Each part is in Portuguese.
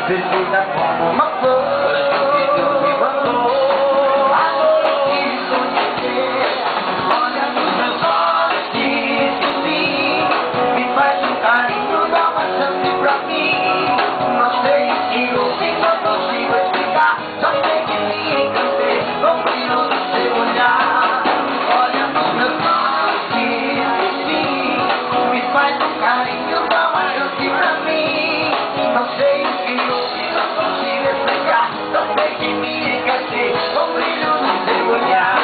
perfeita como uma flor que Deus me mandou. Agora que conhecer, olha nos meus olhos, diz que sim, me faz um carinho, dá uma chance pra mim. Não sei o que houve, não consigo explicar, só sei que me encantei com o brilho do seu olhar. Olha nos meus olhos, diz que sim, me faz um carinho, dá uma chance pra mim. Não sei o que houve, não consigo explicar, só sei que me encantei com o brilho do seu olhar.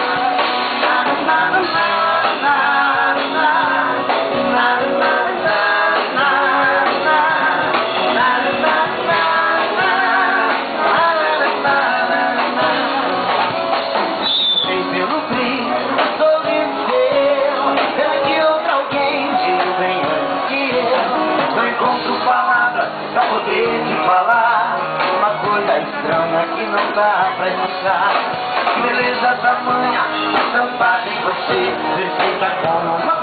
Pelo brilho do sorriso seu, será que outro alguém veio bem antes que eu? Não encontro palavras pra poder te falar uma coisa estranha que não dá pra explicar. Beleza tamanha, estampada em você, perfeita como uma